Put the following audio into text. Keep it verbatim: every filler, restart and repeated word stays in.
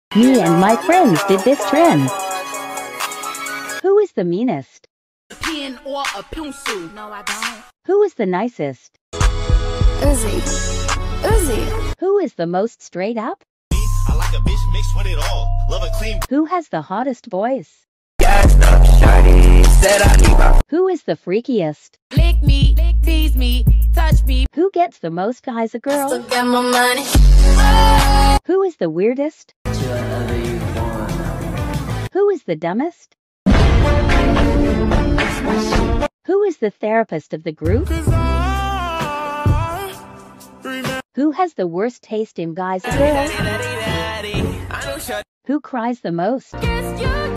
Me and my friends did this trend. Who is the meanest? Pen or a pencil? No, I don't. Who is the nicest? Uzi. Uzi. Who is the most straight up? I like a bitch mixed with it all. Love a clean. Who has the hottest voice? Gassed up, shawty, said I need my. Who is the freakiest? Lick me, tease me, touch me. Who gets the most guys a girl? Still get my money. Who is the weirdest? Whatever you want. Who is the dumbest? Who is the therapist of the group? Who has the worst taste in guys and girls? Who cries the most?